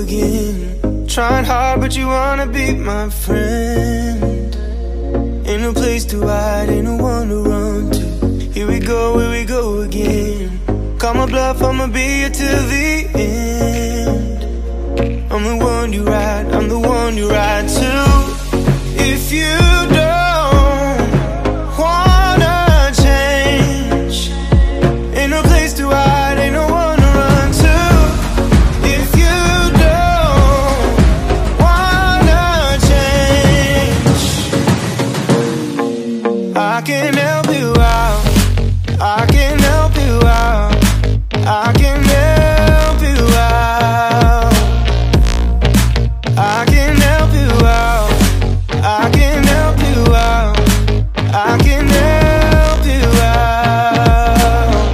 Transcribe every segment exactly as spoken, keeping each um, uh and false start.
again. Trying hard but you wanna be my friend. Ain't no place to hide, ain't no one to run to. Here we go, here we go again. Call my bluff, I'ma be here till the end. I'm the one you ride, I'm the one you ride to. If you don't wanna change, ain't no place to hide, ain't no one to run to. If you don't wanna change, I can help you out, I can help you out, I can help you out, I can help you out, I can help you out, I can help you out.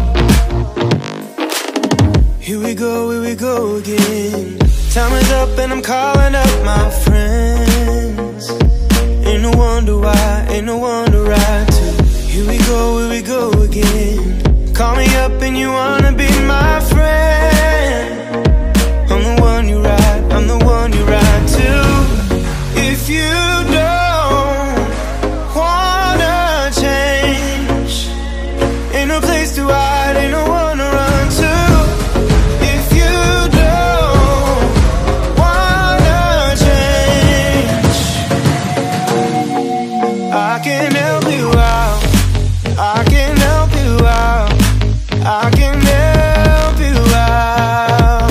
Here we go, here we go again. Time is up and I'm calling up my friends. Ain't no wonder why, ain't no one to ride to. Here we go, here we go again. Call me up and you wanna be my friend. I'm the one you ride, I'm the one you ride to. If you don't wanna change, ain't no place to hide, ain't no one to run to. If you don't wanna change, I can help you out, I can help you out, I can help you out,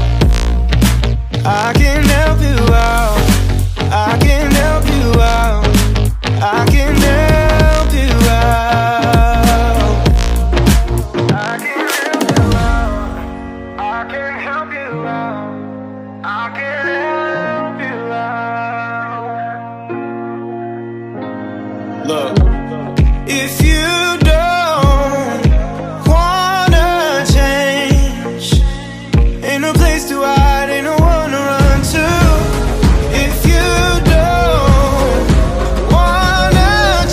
I can help you out, I can help you out, I can help you out, I can help you out, I can help you out, I can help you out. Look, if you don't wanna change, ain't no place to hide, ain't no one to run to. If you don't wanna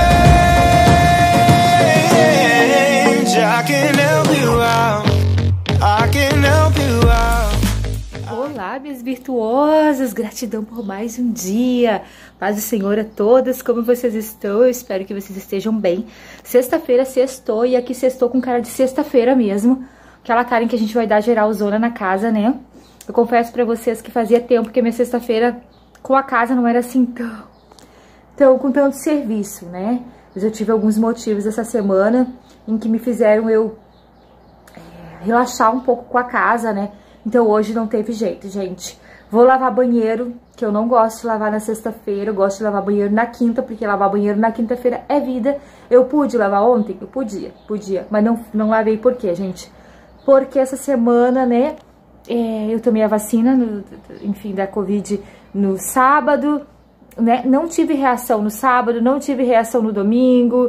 change, I can help you out, I can help you out. Olá, minhas virtuosas, gratidão por mais um dia. Paz do Senhor a todas, como vocês estão? Eu espero que vocês estejam bem. Sexta-feira sextou e aqui sextou com cara de sexta-feira mesmo. Aquela cara em que a gente vai dar geralzona na casa, né? Eu confesso pra vocês que fazia tempo que a minha sexta-feira com a casa não era assim tão, tão com tanto serviço, né? Mas eu tive alguns motivos essa semana em que me fizeram eu é, relaxar um pouco com a casa, né? Então hoje não teve jeito, gente. Vou lavar banheiro, que eu não gosto de lavar na sexta-feira, eu gosto de lavar banheiro na quinta, porque lavar banheiro na quinta-feira é vida. Eu pude lavar ontem? Eu podia, podia, mas não, não lavei por quê, gente? Porque essa semana, né, é, eu tomei a vacina, no, enfim, da Covid no sábado, né, não tive reação no sábado, não tive reação no domingo.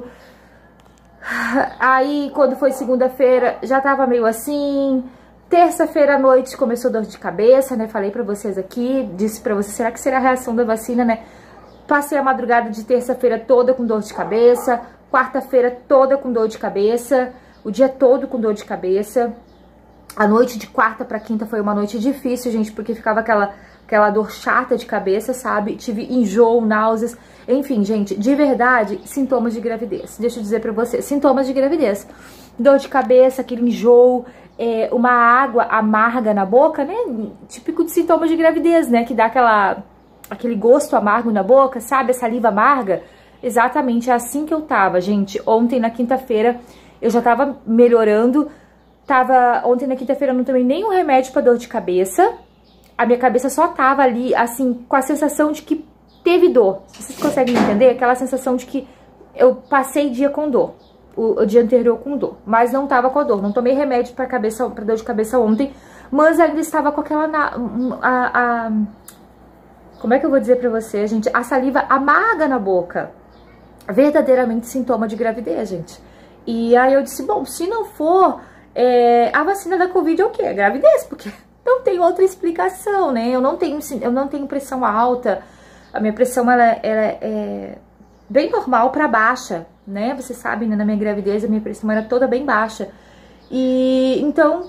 Aí, quando foi segunda-feira, já tava meio assim. Terça-feira à noite começou dor de cabeça, né? Falei pra vocês aqui, disse pra vocês, será que será a reação da vacina, né? Passei a madrugada de terça-feira toda com dor de cabeça, quarta-feira toda com dor de cabeça, o dia todo com dor de cabeça. A noite de quarta pra quinta foi uma noite difícil, gente, porque ficava aquela, aquela dor chata de cabeça, sabe? Tive enjoo, náuseas, enfim, gente, de verdade, sintomas de gravidez. Deixa eu dizer pra vocês, sintomas de gravidez. Dor de cabeça, aquele enjoo, é, uma água amarga na boca, né? Típico de sintomas de gravidez, né? Que dá aquela, aquele gosto amargo na boca, sabe? A saliva amarga. Exatamente, é assim que eu tava, gente. Ontem, na quinta-feira, eu já tava melhorando. Tava, ontem, na quinta-feira, eu não tomei nenhum remédio pra dor de cabeça. A minha cabeça só tava ali, assim, com a sensação de que teve dor. Vocês conseguem entender? Aquela sensação de que eu passei dia com dor. O, o dia anterior com dor, mas não tava com a dor, não tomei remédio pra, cabeça, pra dor de cabeça ontem, mas ainda estava com aquela, na, a, a, como é que eu vou dizer pra você, gente, a saliva amarga na boca, verdadeiramente sintoma de gravidez, gente. E aí eu disse, bom, se não for é, a vacina da Covid é o quê? É gravidez, porque não tem outra explicação, né, eu não tenho, eu não tenho pressão alta, a minha pressão, ela, ela é bem normal pra baixa, né? Vocês sabem, né? Na minha gravidez a minha pressão era toda bem baixa. E então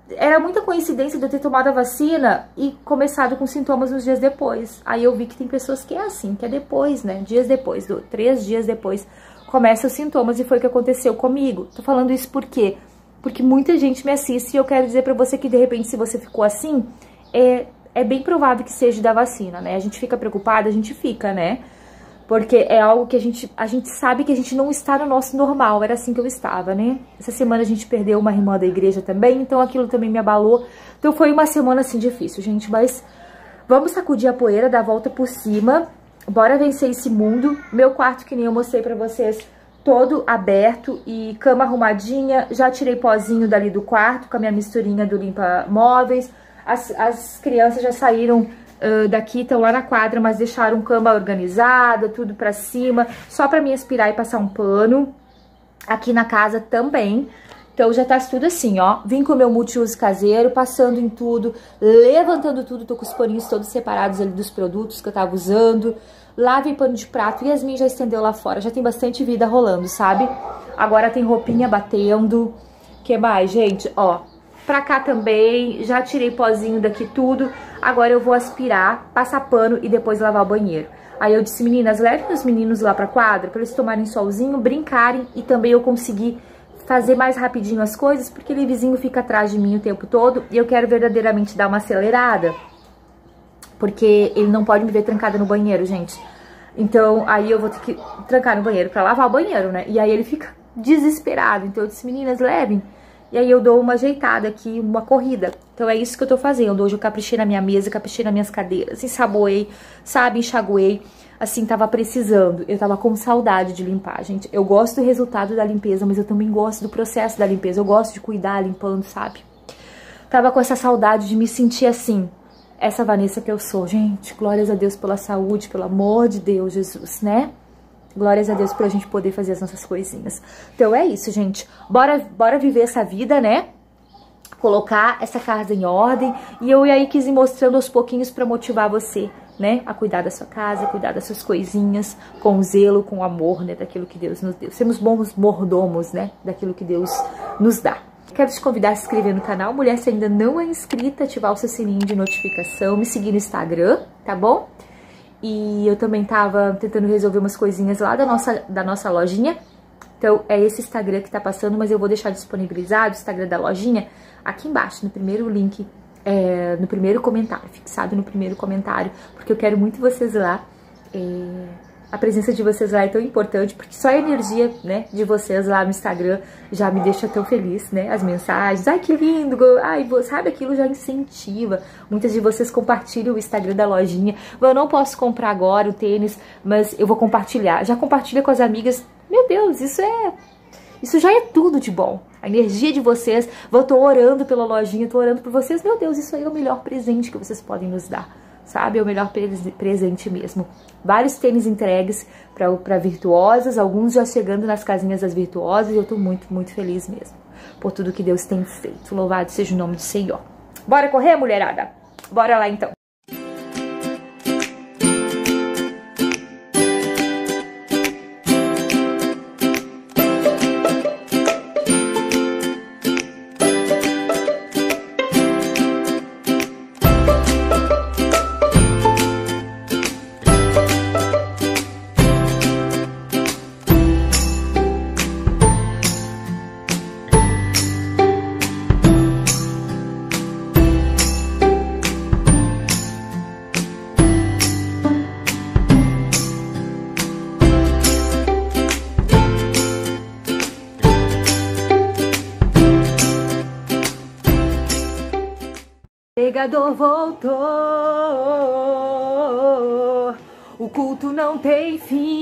era muita coincidência de eu ter tomado a vacina e começado com sintomas nos dias depois. Aí eu vi que tem pessoas que é assim, que é depois, né? Dias depois, do, três dias depois, começam os sintomas, e foi o que aconteceu comigo. Tô falando isso por quê? Porque muita gente me assiste e eu quero dizer pra você que, de repente, se você ficou assim, é, é bem provável que seja da vacina, né? A gente fica preocupada, a gente fica, né? Porque é algo que a gente, a gente sabe que a gente não está no nosso normal. Era assim que eu estava, né? Essa semana a gente perdeu uma irmã da igreja também, então aquilo também me abalou. Então foi uma semana assim difícil, gente. Mas vamos sacudir a poeira, dar a volta por cima. Bora vencer esse mundo. Meu quarto, que nem eu mostrei pra vocês, todo aberto e cama arrumadinha. Já tirei pozinho dali do quarto com a minha misturinha do limpa móveis. As, as crianças já saíram Uh, daqui, estão lá na quadra, mas deixaram cama organizada, tudo pra cima, só pra mim aspirar e passar um pano. Aqui na casa também. Então já tá tudo assim, ó. Vim com o meu multiuso caseiro, passando em tudo, levantando tudo, tô com os paninhos todos separados ali dos produtos que eu tava usando. Lavei pano de prato, Yasmin já estendeu lá fora, já tem bastante vida rolando, sabe? Agora tem roupinha batendo. Que mais, gente? Ó, pra cá também, já tirei pozinho daqui tudo. Agora eu vou aspirar, passar pano e depois lavar o banheiro. Aí eu disse, meninas, levem os meninos lá pra quadra pra eles tomarem solzinho, brincarem e também eu conseguir fazer mais rapidinho as coisas, porque ele vizinho fica atrás de mim o tempo todo e eu quero verdadeiramente dar uma acelerada, porque ele não pode me ver trancada no banheiro, gente. Então aí eu vou ter que trancar no banheiro pra lavar o banheiro, né? E aí ele fica desesperado. Então eu disse, meninas, levem. E aí eu dou uma ajeitada aqui, uma corrida. Então é isso que eu tô fazendo. Hoje eu caprichei na minha mesa, caprichei nas minhas cadeiras, ensaboei, sabe, enxaguei. Assim, tava precisando. Eu tava com saudade de limpar, gente. Eu gosto do resultado da limpeza, mas eu também gosto do processo da limpeza. Eu gosto de cuidar limpando, sabe? Tava com essa saudade de me sentir assim. Essa Vanessa que eu sou. Gente, glórias a Deus pela saúde, pelo amor de Deus, Jesus, né? Glórias a Deus pra gente poder fazer as nossas coisinhas. Então é isso, gente. Bora, bora viver essa vida, né? Colocar essa casa em ordem. E eu aí quis ir mostrando aos pouquinhos pra motivar você, né? A cuidar da sua casa, a cuidar das suas coisinhas, com zelo, com amor, né? Daquilo que Deus nos deu. Sermos bons mordomos, né? Daquilo que Deus nos dá. Quero te convidar a se inscrever no canal. Mulher, se ainda não é inscrita, ativar o seu sininho de notificação. Me seguir no Instagram, tá bom? E eu também tava tentando resolver umas coisinhas lá da nossa, da nossa lojinha. Então é esse Instagram que tá passando, mas eu vou deixar disponibilizado o Instagram da lojinha aqui embaixo, no primeiro link, é, no primeiro comentário, fixado no primeiro comentário. Porque eu quero muito vocês lá. É, a presença de vocês lá é tão importante, porque só a energia, né, de vocês lá no Instagram já me deixa tão feliz, né? As mensagens, ai que lindo, ai, sabe, aquilo já incentiva. Muitas de vocês compartilham o Instagram da lojinha. Eu não posso comprar agora o tênis, mas eu vou compartilhar. Já compartilha com as amigas. Meu Deus, isso é... Isso já é tudo de bom. A energia de vocês, eu tô orando pela lojinha, tô orando por vocês. Meu Deus, isso aí é o melhor presente que vocês podem nos dar. Sabe? É o melhor presente mesmo. Vários tênis entregues para virtuosas, alguns já chegando nas casinhas das virtuosas, e eu tô muito, muito feliz mesmo por tudo que Deus tem feito. Louvado seja o nome do Senhor. Bora correr, mulherada? Bora lá então. O pregador voltou, o culto não tem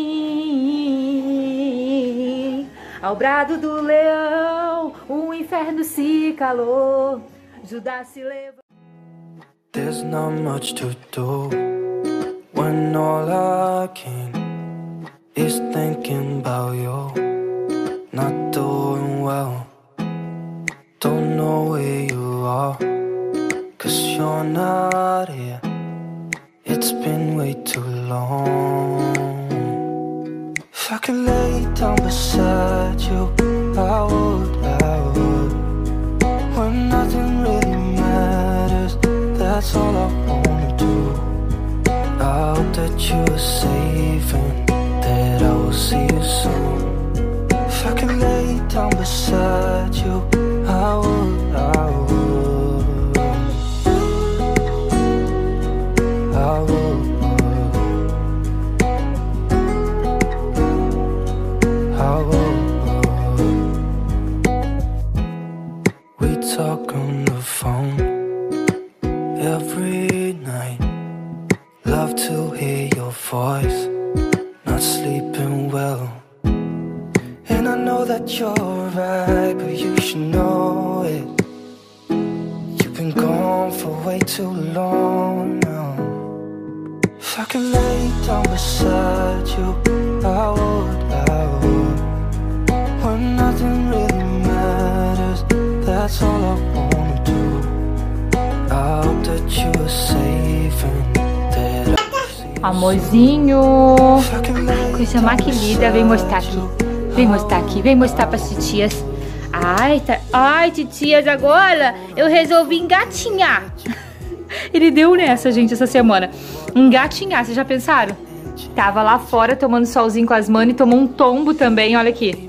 fim. Ao brado do leão, o inferno se calou, Judas se levou. There's not much to do when all I can is thinking about you. Not doing well, don't know where you are. Cause you're not here, it's been way too long. If I could lay down beside you, I would, I would. When nothing really that's all I wanna do. I hope that you are safe and that I will see you soon. If I can lay down beside you, I would, I would, I would, I would. We talk on the phone every night. Love to hear your voice. Not sleeping well. And I know that you're right, but you should know it. You've been gone for way too long now. If I can lay down beside you, I would, I would. When nothing really matters, that's all I wanna do. I hope that you are safe and that I... Amorzinho, coisa mais que linda, vem mostrar aqui. Vem mostrar aqui, vem mostrar para as titias. Ai, tá... Ai, titias, agora eu resolvi engatinhar. Ele deu nessa, gente, essa semana. Engatinhar, vocês já pensaram? Tava lá fora tomando solzinho com as manas e tomou um tombo também, olha aqui.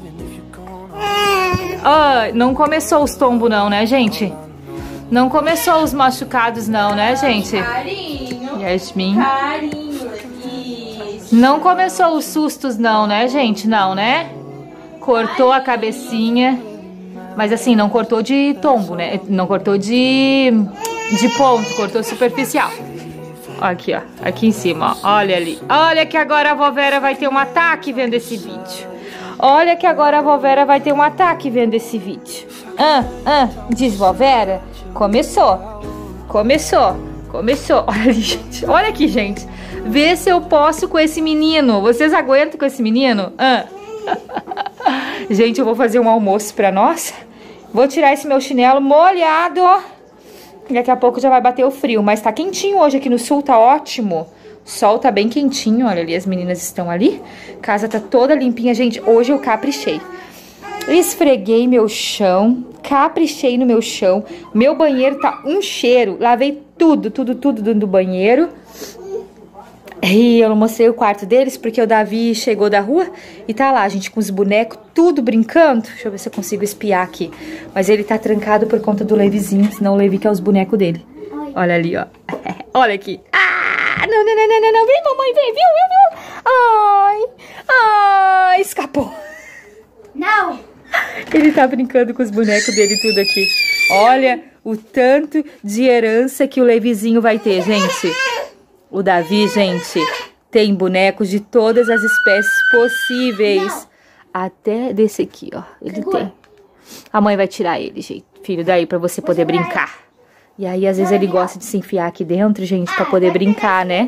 Oh, não começou os tombos não, né, gente? Não começou os machucados não, né, gente? Carinho. Yasmin. Carinho. Isso. Não começou os sustos não, né, gente? Não, né? Cortou a cabecinha. Mas assim, não cortou de tombo, né? Não cortou de, de ponto, cortou superficial. Aqui, ó. Aqui em cima, ó. Olha ali. Olha que agora a vó Vera vai ter um ataque vendo esse vídeo. Olha que agora a vó Vera vai ter um ataque vendo esse vídeo. Ah, ah, diz vó Vera. Começou. Começou. Começou. Olha ali, gente. Olha aqui, gente. Vê se eu posso com esse menino. Vocês aguentam com esse menino? Ah. Gente, eu vou fazer um almoço pra nós. Vou tirar esse meu chinelo molhado. Daqui a pouco já vai bater o frio. Mas tá quentinho hoje aqui no sul, tá ótimo. O sol tá bem quentinho, olha ali, as meninas estão ali. Casa tá toda limpinha, gente. Hoje eu caprichei. Esfreguei meu chão, caprichei no meu chão. Meu banheiro tá um cheiro. Lavei tudo, tudo, tudo dentro do banheiro. E eu não mostrei o quarto deles porque o Davi chegou da rua e tá lá, gente, com os bonecos, tudo brincando. Deixa eu ver se eu consigo espiar aqui. Mas ele tá trancado por conta do Levizinho, senão o Levi que é os bonecos dele. Olha ali, ó. Olha aqui. Ah, não, não, não, não, não, não. Vem, mamãe, vem, viu, viu, viu? Ai, ai, escapou. Não. Ele tá brincando com os bonecos dele tudo aqui. Olha o tanto de herança que o Levizinho vai ter, gente. O Davi, gente, tem bonecos de todas as espécies possíveis. Não. Até desse aqui, ó. Ele Segura. tem. A mãe vai tirar ele, gente, filho, daí pra você poder você brincar. Vai. E aí, às vezes, ele gosta de se enfiar aqui dentro, gente, pra poder brincar, né?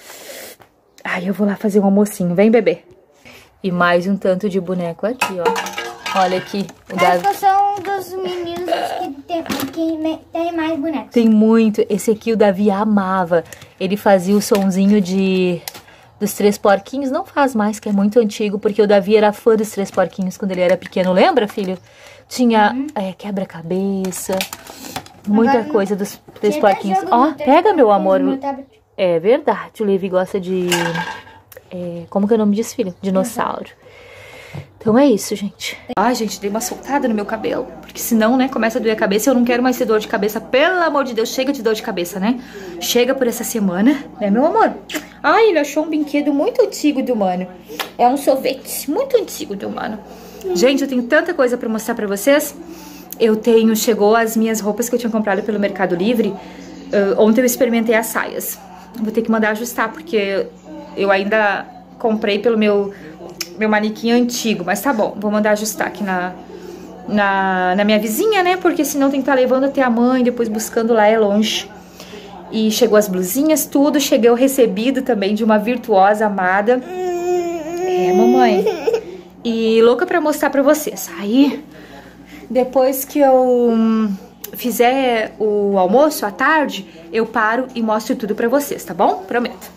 Ai, eu vou lá fazer um almocinho. Vem, bebê. E mais um tanto de boneco aqui, ó. Olha aqui. O Davi... Esses são dos meninos que tem, que tem mais bonecos. Tem muito. Esse aqui o Davi amava. Ele fazia o sonzinho de... dos Três Porquinhos. Não faz mais, que é muito antigo, porque o Davi era fã dos Três Porquinhos quando ele era pequeno. Lembra, filho? Tinha uhum. é, quebra-cabeça... Muita Agora, coisa dos Três Porquinhos. Ó, oh, pega, meu amor. É verdade, o Levi gosta de... É, como que é o nome disso, filho? Dinossauro. Então é isso, gente. Ai, gente, dei uma soltada no meu cabelo. Porque senão, né, começa a doer a cabeça. Eu não quero mais ter dor de cabeça. Pelo amor de Deus, chega de dor de cabeça, né? Chega por essa semana, né, meu amor? Ai, ele achou um brinquedo muito antigo do mano. É um sorvete muito antigo do mano. Gente, eu tenho tanta coisa pra mostrar pra vocês. Eu tenho, chegou as minhas roupas que eu tinha comprado pelo Mercado Livre. Uh, ontem eu experimentei as saias. Vou ter que mandar ajustar, porque eu ainda comprei pelo meu, meu manequim antigo. Mas tá bom, vou mandar ajustar aqui na, na, na minha vizinha, né? Porque senão tem que estar levando até a mãe, depois buscando lá, é longe. E chegou as blusinhas, tudo. Cheguei o recebido também de uma virtuosa amada. É, mamãe. E louca pra mostrar pra vocês. Aí... Depois que eu fizer o almoço à tarde, eu paro e mostro tudo pra vocês, tá bom? Prometo.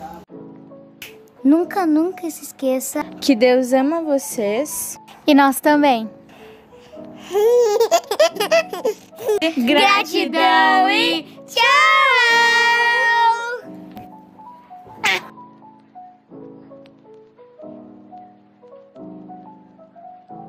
Nunca, nunca se esqueça que Deus ama vocês. E nós também. Gratidão!